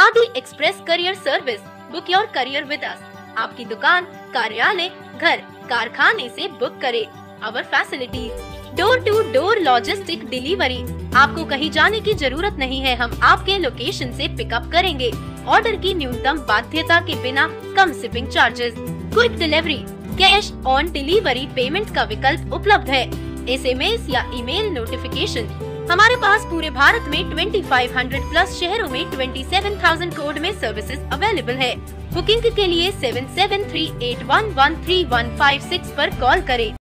आदि express courier service, book your courier with us. आपकी दुकान, कार्यालय, घर, कारखाने से बुक करें। Our facilities: door to door logistic delivery. आपको कहीं जाने की जरूरत नहीं है, हम आपके लोकेशन से पिकअप करेंगे। ऑर्डर की न्यूनतम बाध्यता के बिना कम shipping charges. Quick delivery, cash on delivery payment का विकल्प उपलब्ध है। SMS या ईमेल नोटिफिकेशन। हमारे पास पूरे भारत में 2500 प्लस शहरों में 27,000 कोड में सर्विसेज अवेलेबल है। बुकिंग के लिए 7738113156 पर कॉल करें।